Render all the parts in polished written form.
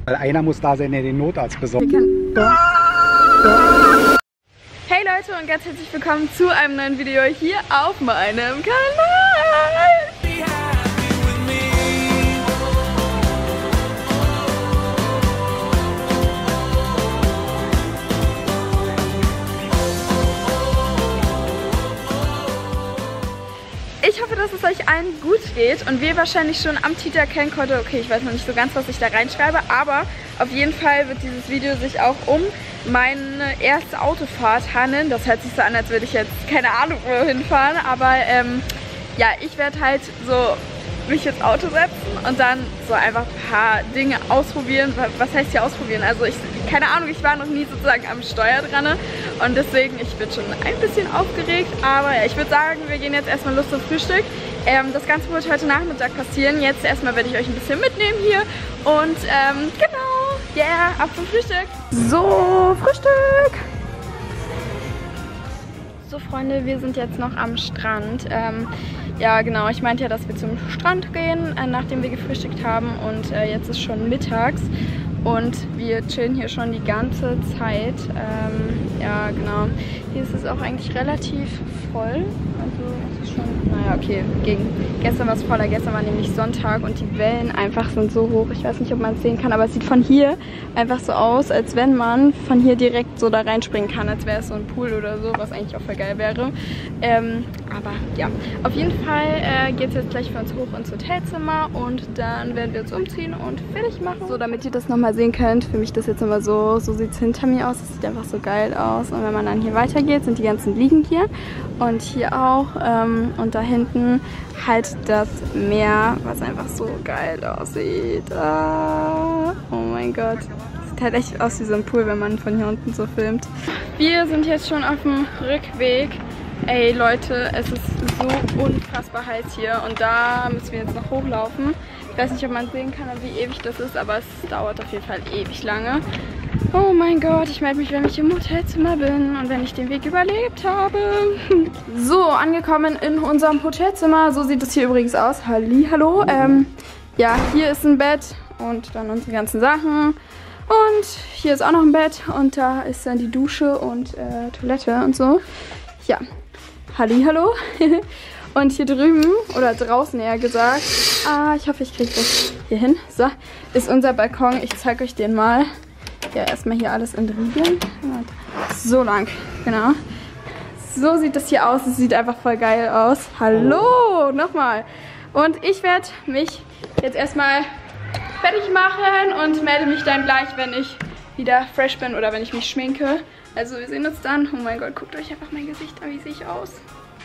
Weil einer muss da sein, der den Notarzt besorgt. Hey Leute und ganz herzlich willkommen zu einem neuen Video hier auf meinem Kanal. Ich hoffe, dass es euch allen gut geht und wie ihr wahrscheinlich schon am Titel erkennen konntet, okay, ich weiß noch nicht so ganz, was ich da reinschreibe, aber auf jeden Fall wird dieses Video sich auch um meine erste Autofahrt handeln. Das hört sich so an, als würde ich jetzt keine Ahnung wohin fahren, aber ja, ich werde halt so mich ins Auto setzen und dann so einfach ein paar Dinge ausprobieren. Was heißt hier ausprobieren? Also keine Ahnung, ich war noch nie sozusagen am Steuer dran und deswegen, ich bin schon ein bisschen aufgeregt, aber ja, ich würde sagen, wir gehen jetzt erstmal los zum Frühstück. Das Ganze wird heute Nachmittag passieren. Jetzt erstmal werde ich euch ein bisschen mitnehmen hier und genau, yeah, ab zum Frühstück. So, Frühstück! So Freunde, wir sind jetzt noch am Strand. Ja genau, ich meinte ja, dass wir zum Strand gehen, nachdem wir gefrühstückt haben und jetzt ist schon mittags und wir chillen hier schon die ganze Zeit. Ja genau, hier ist es auch eigentlich relativ voll, also es ist schon, naja okay, gestern war es voller, gestern war nämlich Sonntag und die Wellen einfach sind so hoch, ich weiß nicht, ob man es sehen kann, aber es sieht von hier einfach so aus, als wenn man von hier direkt so da reinspringen kann, als wäre es so ein Pool oder so, was eigentlich auch voll geil wäre. Aber ja, auf jeden Fall geht es jetzt gleich für uns hoch ins Hotelzimmer und dann werden wir uns umziehen und fertig machen. So, damit ihr das nochmal sehen könnt, für mich das jetzt nochmal so sieht es hinter mir aus, es sieht einfach so geil aus und wenn man dann hier weitergeht, sind die ganzen Liegen hier und hier auch und da hinten halt das Meer, was einfach so geil aussieht. Oh mein Gott. Sieht halt echt aus wie so ein Pool, wenn man von hier unten so filmt. Wir sind jetzt schon auf dem Rückweg. Ey Leute, es ist so unfassbar heiß hier und da müssen wir jetzt noch hochlaufen. Ich weiß nicht, ob man sehen kann, wie ewig das ist, aber es dauert auf jeden Fall ewig lange. Oh mein Gott, ich melde mich, wenn ich im Hotelzimmer bin und wenn ich den Weg überlebt habe. So, angekommen in unserem Hotelzimmer. So sieht es hier übrigens aus. Hallihallo. Ja, hier ist ein Bett und dann unsere ganzen Sachen. Und hier ist auch noch ein Bett und da ist dann die Dusche und Toilette und so. Ja, hallihallo. Und hier drüben, oder draußen eher gesagt, ich hoffe, ich kriege das hier hin. So, ist unser Balkon. Ich zeige euch den mal. Ja, erstmal hier alles entriegeln. So lang, genau. So sieht das hier aus. Es sieht einfach voll geil aus. Hallo, nochmal. Und ich werde mich jetzt erstmal fertig machen und melde mich dann gleich, wenn ich wieder fresh bin oder wenn ich mich schminke. Also wir sehen uns dann. Oh mein Gott, guckt euch einfach mein Gesicht an. Wie sehe ich aus?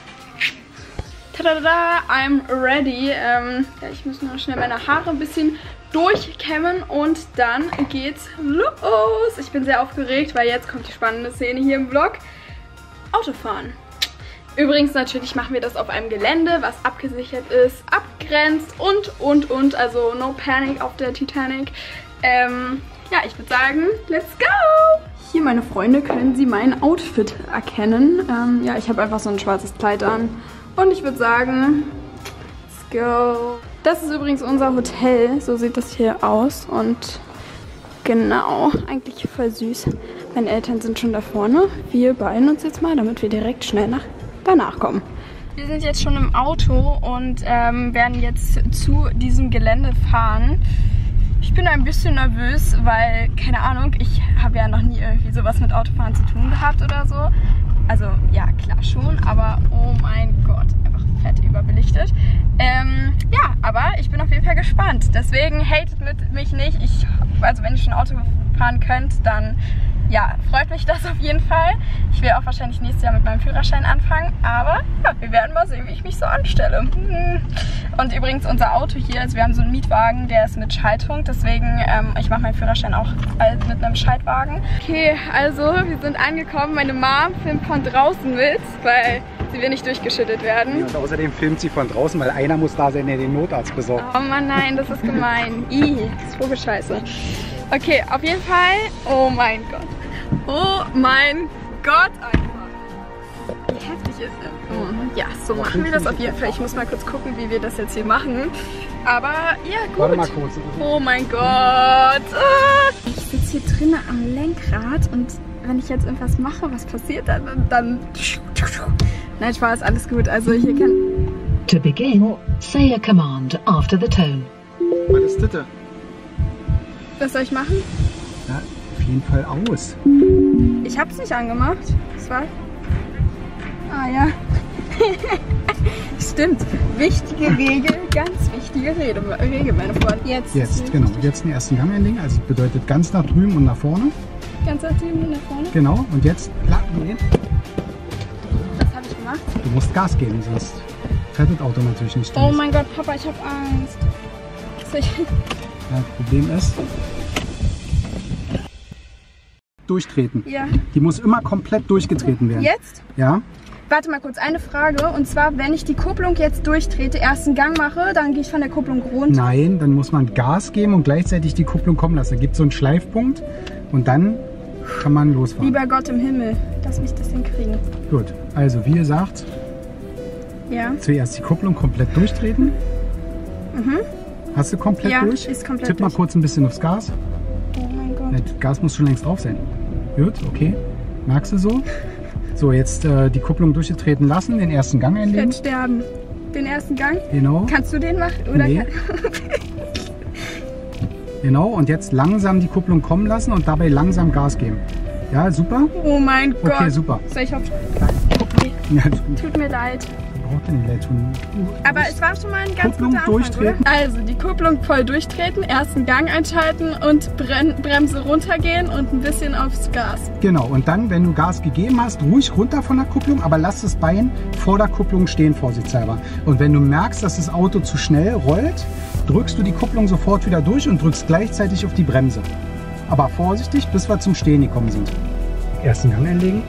Tada, I'm ready. Ja, ich muss nur schnell meine Haare ein bisschen durchkämmen und dann geht's los. Ich bin sehr aufgeregt, weil jetzt kommt die spannende Szene hier im Vlog. Autofahren. Übrigens natürlich machen wir das auf einem Gelände, was abgesichert ist, abgrenzt und. Also no panic auf der Titanic. Ja, ich würde sagen, let's go! Hier, meine Freunde, können Sie mein Outfit erkennen. Ja, ich habe einfach so ein schwarzes Kleid an. Und ich würde sagen, let's go. Das ist übrigens unser Hotel. So sieht das hier aus. Und genau, eigentlich voll süß. Meine Eltern sind schon da vorne. Wir beeilen uns jetzt mal, damit wir direkt schnell danach kommen. Wir sind jetzt schon im Auto und werden jetzt zu diesem Gelände fahren. Ich bin ein bisschen nervös, weil, keine Ahnung, ich habe ja noch nie irgendwie sowas mit Autofahren zu tun gehabt oder so. Also, ja, klar schon, aber oh mein Gott, einfach fett überbelichtet. Ja, aber ich bin auf jeden Fall gespannt. Deswegen hatet mich nicht. Also, wenn ihr schon Auto fahren könnt, dann, ja, freut mich das auf jeden Fall. Ich will auch wahrscheinlich nächstes Jahr mit meinem Führerschein anfangen, aber ja, wir werden mal sehen, wie ich mich so anstelle. Und übrigens unser Auto hier, also wir haben so einen Mietwagen, der ist mit Schaltung, deswegen, ich mache meinen Führerschein auch mit einem Schaltwagen. Okay, also wir sind angekommen, meine Mom filmt von draußen mit, weil sie will nicht durchgeschüttet werden. Und außerdem filmt sie von draußen, weil einer muss da sein, der den Notarzt besorgt. Oh Mann, nein, das ist gemein. Das ist Vogelscheiße. Okay, auf jeden Fall, oh mein Gott. Oh mein Gott, einfach. Wie heftig ist das? Ja, so machen wir das auf jeden Fall. Ich muss mal kurz gucken, wie wir das jetzt hier machen. Aber ja, gut. Warte mal kurz. Oh mein Gott. Ah. Ich sitze hier drinnen am Lenkrad und wenn ich jetzt irgendwas mache, was passiert dann... Nein, Spaß, alles gut. Also hier kann... To begin, say a command after the tone. Was ist das? Was soll ich machen? Ja, auf jeden Fall aus. Ich hab's nicht angemacht. Das war... Ah ja. Stimmt. Wichtige Regel, ganz wichtige Regel, meine Freunde. Jetzt, genau. Jetzt den ersten Gang einlegen. Also das bedeutet ganz nach drüben und nach vorne. Ganz nach drüben und nach vorne. Genau. Und jetzt laden gehen. Was habe ich gemacht? Du musst Gas geben, sonst fährt das Auto natürlich nicht durch. Oh mein Gott, Papa, ich habe Angst. Ja, das Problem ist, durchtreten. Ja. Die muss immer komplett durchgetreten werden. Jetzt? Ja. Warte mal kurz, eine Frage. Und zwar, wenn ich die Kupplung jetzt durchtrete, ersten Gang mache, dann gehe ich von der Kupplung runter. Nein, dann muss man Gas geben und gleichzeitig die Kupplung kommen lassen. Da gibt es so einen Schleifpunkt und dann kann man losfahren. Lieber Gott im Himmel, lass mich das hinkriegen. Gut, also wie gesagt, Ja. zuerst die Kupplung komplett durchtreten. Mhm. Hast du komplett Ja, durch? ist komplett Tipp mal durch. kurz ein bisschen aufs Gas. Oh mein Gott. Das Gas muss schon längst drauf sein. Gut, okay. Merkst du so? So, jetzt die Kupplung durchgetreten lassen, den ersten Gang Ich einlegen. werde sterben. Den ersten Gang? Genau. Kannst du den machen? Oder Nee. Genau, und jetzt langsam die Kupplung kommen lassen und dabei langsam Gas geben. Ja, super. Oh mein Gott. Okay, super. Soll ich auf... Ja, Tut mir leid. braucht ihr nicht leid tun. Aber es war schon mal ein ganz Kupplung guter Anfang, durchtreten. oder? Also die Kupplung voll durchtreten, ersten Gang einschalten und Bremse runtergehen und ein bisschen aufs Gas. Genau, und dann, wenn du Gas gegeben hast, ruhig runter von der Kupplung, aber lass das Bein vor der Kupplung stehen, vorsichtshalber. Und wenn du merkst, dass das Auto zu schnell rollt, drückst du die Kupplung sofort wieder durch und drückst gleichzeitig auf die Bremse. Aber vorsichtig, bis wir zum Stehen gekommen sind. Ersten Gang einlegen.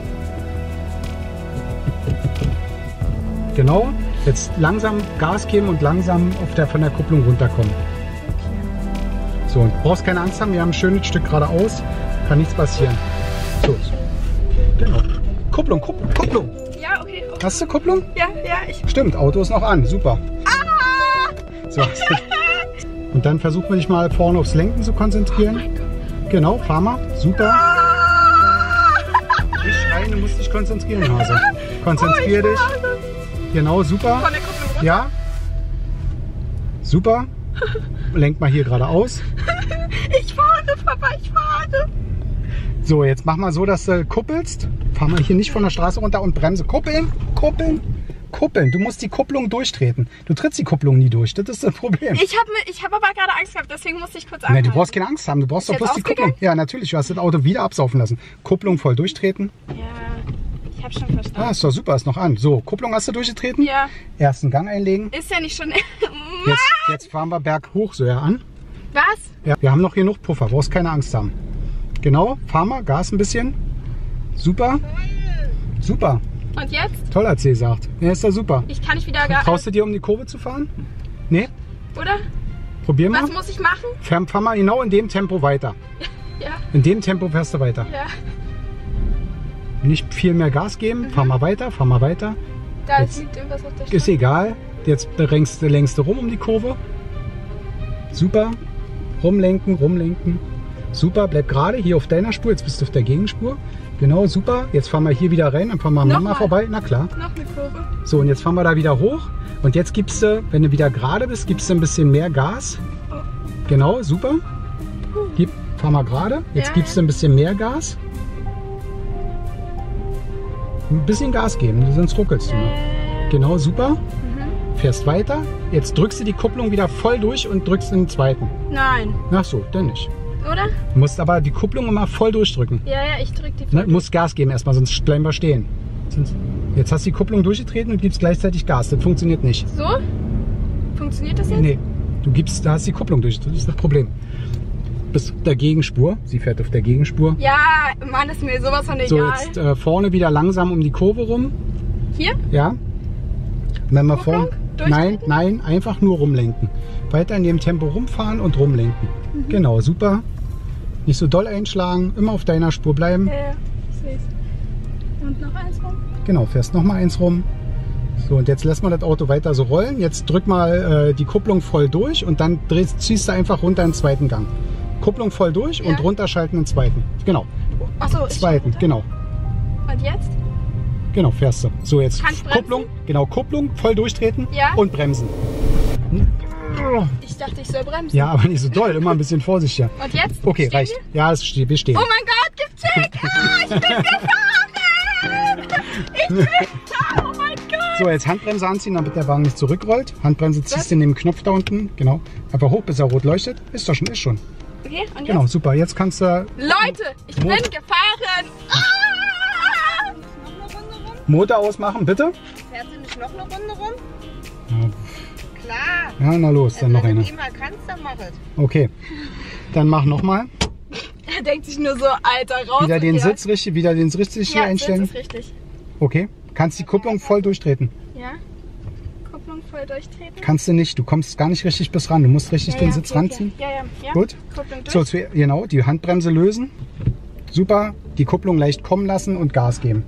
Genau, jetzt langsam Gas geben und langsam von der Kupplung runterkommen. So, und brauchst keine Angst haben, wir haben ein schönes Stück geradeaus, kann nichts passieren. So, genau. Kupplung. Ja, okay. Hast du Kupplung? Ja, ich... Stimmt, Auto ist noch an, super. So. Und dann versuchen wir dich mal vorne aufs Lenken zu konzentrieren. Genau, fahr mal, super. Nicht schreien, du musst dich konzentrieren, Hase. Konzentrier dich. Genau, super. Von der Kupplung runter. Ja. Super. Lenk mal hier geradeaus. Ich fahre, Papa, ich fahre. So, jetzt mach mal so, dass du kuppelst. Fahr mal hier nicht von der Straße runter und bremse. Kuppeln. Du musst die Kupplung durchtreten. Du trittst die Kupplung nie durch. Das ist das Problem. Ich hab aber gerade Angst gehabt, deswegen musste ich kurz Nein, anhalten. du brauchst keine Angst haben. Du brauchst doch Ist bloß jetzt die Kupplung. ausgegangen? Ja, natürlich. Du hast das Auto wieder absaufen lassen. Kupplung voll durchtreten. Ja, ich hab schon verstanden. Ah, ist doch super. Ist noch an. So, Kupplung hast du durchgetreten. Ja, Ersten Gang einlegen. ist ja nicht schon... Jetzt fahren wir berghoch so an. Was? Ja, wir haben noch genug Puffer. Brauchst keine Angst haben. Genau, fahr mal. Gas ein bisschen. Super. Super. Und jetzt? Toll, hat sie gesagt. Ja, ist doch super. Ich kann nicht wieder... Traust du dir, um die Kurve zu fahren? Nee? Oder? Probier mal. Was muss ich machen? Fahr mal genau in dem Tempo weiter. Ja, In dem Tempo fährst du weiter. ja. Nicht viel mehr Gas geben. Fahr mal weiter. Da Jetzt. liegt irgendwas auf der Ist Straße. egal. Jetzt längst du rum um die Kurve. Super. Rumlenken. Super, bleib gerade hier auf deiner Spur. Jetzt bist du auf der Gegenspur. Genau, super. Jetzt fahren wir hier wieder rein. Dann fahren wir an Mama Nochmal? vorbei. Na klar. Noch eine Kurve. So, und jetzt fahren wir da wieder hoch. Und jetzt gibst du, wenn du wieder gerade bist, gibst du ein bisschen mehr Gas. Genau, super. Fahr mal gerade. Jetzt Ja, gibst du ein bisschen mehr Gas. Ein bisschen Gas geben, sonst ruckelst du. Genau, super. Fährst weiter. Jetzt drückst du die Kupplung wieder voll durch und drückst in den zweiten. Nein. Ach so, dann nicht. Oder? Du musst aber die Kupplung immer voll durchdrücken. Ja, ich drück die Ne? Du musst Gas geben erstmal, sonst bleiben wir stehen. Jetzt hast du die Kupplung durchgetreten und gibst gleichzeitig Gas. Das funktioniert nicht. So? Funktioniert das jetzt? Nee, da hast du die Kupplung durchgetreten. Das ist das Problem. Bist auf der Gegenspur. Sie fährt auf der Gegenspur. Ja, Mann, ist mir sowas von egal. So, jetzt vorne wieder langsam um die Kurve rum. Hier? Ja. Wenn wir Kupplung? vorne. Nein, einfach nur rumlenken. Weiter in dem Tempo rumfahren und rumlenken. Genau, super. Nicht so doll einschlagen, immer auf deiner Spur bleiben. Ja, ich seh's. Und noch eins rum? Genau, fährst noch mal eins rum. So, und jetzt lässt man das Auto weiter so rollen. Jetzt drück mal die Kupplung voll durch und dann ziehst du einfach runter in den zweiten Gang. Kupplung voll durch und runterschalten in den zweiten. Genau. Achso, zweiten, genau. Und jetzt? Genau, fährst du. So, jetzt Kannst Kupplung, genau, Kupplung voll durchtreten und bremsen. Ich dachte, ich soll bremsen. Ja, aber nicht so doll, immer ein bisschen vorsichtiger. Und jetzt? Okay, stehen reicht. Wir? Ja, wir stehen. Oh mein Gott, gibt's Check! Ah, ich bin gefahren! Ich bin da, oh mein Gott! So, jetzt Handbremse anziehen, damit der Wagen nicht zurückrollt. Handbremse ziehst du in den Knopf da unten, genau. Einfach hoch, bis er rot leuchtet. Ist doch schon, ist schon. Okay, und jetzt? Genau, super. Jetzt kannst du... Leute, ich bin gefahren! Ah! Motor ausmachen, bitte. Fährt sie nicht noch eine Runde rum? Ja. Klar. Ja, na los, dann noch Wenn eine. du die mal kannst, dann mach es. Okay, dann mach nochmal. Er denkt sich nur so, Alter, raus. Wieder den Sitz richtig, hier einstellen. Sitz ist richtig. Okay, kannst die Kupplung voll durchtreten. Ja. Kupplung voll durchtreten. Kannst du nicht, du kommst gar nicht richtig bis ran. Du musst richtig den Sitz ranziehen. Ja. Gut. Kupplung durch. So, genau, die Handbremse lösen. Super, die Kupplung leicht kommen lassen und Gas geben.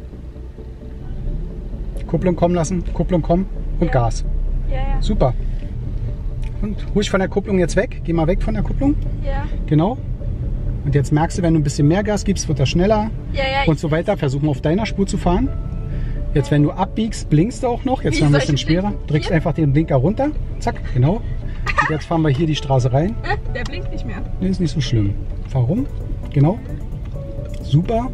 Kupplung kommen lassen, Kupplung kommen und Gas. Ja. Super. Und ruhig von der Kupplung jetzt weg. Geh mal weg von der Kupplung. Ja. Genau. Und jetzt merkst du, wenn du ein bisschen mehr Gas gibst, wird er schneller. Ja. Und so weiter. Versuchen auf deiner Spur zu fahren. Jetzt, wenn du abbiegst, blinkst du auch noch. Jetzt noch ein bisschen schwerer. Drückst einfach den Blinker runter. Zack, genau. Und jetzt fahren wir hier die Straße rein. Der blinkt nicht mehr. Nee, ist nicht so schlimm. Fahr rum. Genau. Super.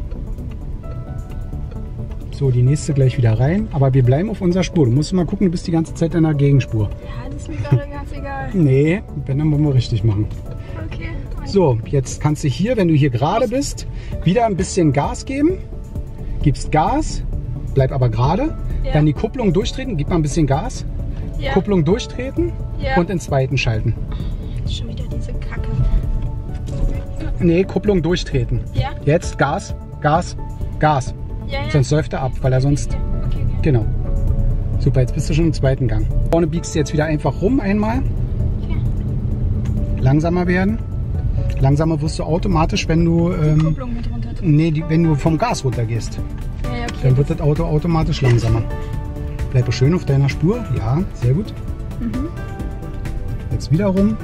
So, die nächste gleich wieder rein. Aber wir bleiben auf unserer Spur. Du musst mal gucken, du bist die ganze Zeit in der Gegenspur. Ja, das ist mir gerade ganz egal. Nee, wenn, dann wollen wir richtig machen. Okay. So, jetzt kannst du hier, wenn du hier gerade bist, wieder ein bisschen Gas geben. Gibst Gas, bleib aber gerade. Ja. Dann die Kupplung durchtreten, gib mal ein bisschen Gas. Ja. Kupplung durchtreten und in zweiten schalten. Schon wieder diese Kacke. Nee, Kupplung durchtreten. Ja. Jetzt Gas, Gas, Gas. Ja. Sonst läuft er ab, weil er sonst... Okay. Genau. Super, jetzt bist du schon im zweiten Gang. Vorne biegst du jetzt wieder einfach rum einmal. Okay. Langsamer werden. Langsamer wirst du automatisch, wenn du... Kupplung mit runter. Nee, wenn du vom Gas runter gehst. Ja, okay. Dann wird das Auto automatisch langsamer. Bleib schön auf deiner Spur. Ja, sehr gut. Jetzt wieder rum.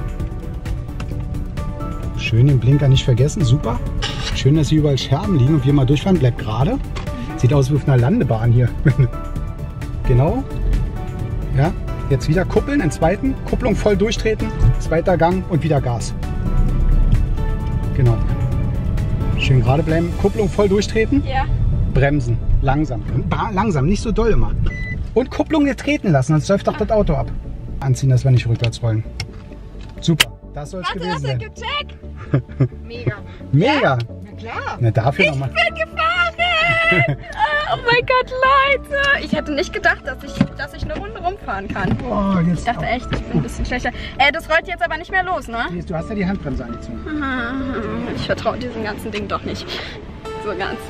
Schön den Blinker nicht vergessen. Super. Schön, dass hier überall Scherben liegen und wir mal durchfahren. Bleib gerade. Sieht aus wie auf einer Landebahn hier. Genau. Ja, jetzt wieder kuppeln, in zweiten. Kupplung voll durchtreten. Zweiter Gang und wieder Gas. Genau. Schön gerade bleiben. Kupplung voll durchtreten. Ja. Bremsen. Langsam. Langsam, nicht so doll immer. Und Kupplung nicht treten lassen, sonst läuft doch das Auto ab. Anziehen, dass wir nicht rückwärts rollen. Super. Das soll es gewesen sein. gecheckt. Mega. Mega. Na klar. Na, dafür nochmal. Ich bin gefahren! Oh mein Gott, Leute! Ich hätte nicht gedacht, dass ich eine Runde rumfahren kann. Oh, jetzt Ich dachte echt, ich bin ein bisschen schlechter. Das rollt jetzt aber nicht mehr los, ne? Du hast ja die Handbremse angezogen. Ich vertraue diesem ganzen Ding doch nicht. So ganz.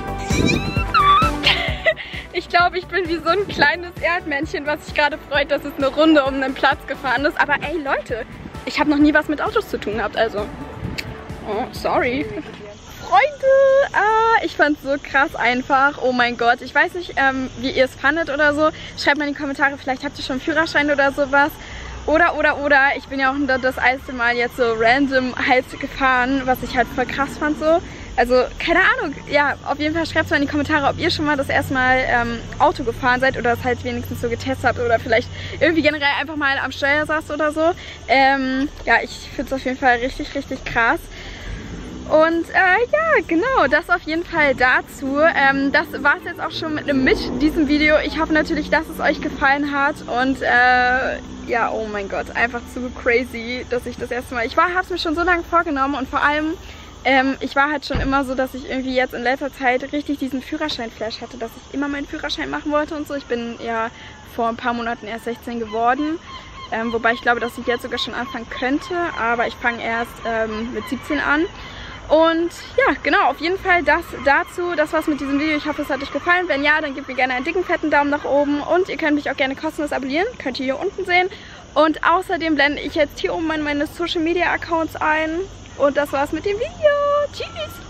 Ich glaube, ich bin wie so ein kleines Erdmännchen, was sich gerade freut, dass es eine Runde um den Platz gefahren ist. Aber ey, Leute, ich habe noch nie was mit Autos zu tun gehabt, also. Oh, sorry. Freunde, ich fand's so krass einfach. Oh mein Gott, ich weiß nicht, wie ihr es fandet oder so. Schreibt mal in die Kommentare, vielleicht habt ihr schon einen Führerschein oder sowas. Oder, ich bin ja auch das erste Mal jetzt so random halt gefahren, was ich halt voll krass fand so. Also, keine Ahnung, ja, auf jeden Fall schreibt mal in die Kommentare, ob ihr schon mal das erste Mal Auto gefahren seid oder es halt wenigstens so getestet habt oder vielleicht irgendwie generell einfach mal am Steuer saßt oder so. Ja, ich finde es auf jeden Fall richtig, richtig krass. Und ja, genau, das auf jeden Fall dazu. Das war es jetzt auch schon mit diesem Video. Ich hoffe natürlich, dass es euch gefallen hat und ja, oh mein Gott, einfach zu crazy, dass ich das erste Mal... Ich habe es mir schon so lange vorgenommen und vor allem, ich war halt schon immer so, dass ich irgendwie jetzt in letzter Zeit richtig diesen Führerschein-Flash hatte, dass ich immer meinen Führerschein machen wollte und so. Ich bin ja vor ein paar Monaten erst 16 geworden. Wobei ich glaube, dass ich jetzt sogar schon anfangen könnte, aber ich fange erst mit 17 an. Und ja, genau, auf jeden Fall das dazu. Das war's mit diesem Video. Ich hoffe, es hat euch gefallen. Wenn ja, dann gebt mir gerne einen dicken, fetten Daumen nach oben. Und ihr könnt mich auch gerne kostenlos abonnieren. Könnt ihr hier unten sehen. Und außerdem blende ich jetzt hier oben meine Social Media Accounts ein. Und das war's mit dem Video. Tschüss!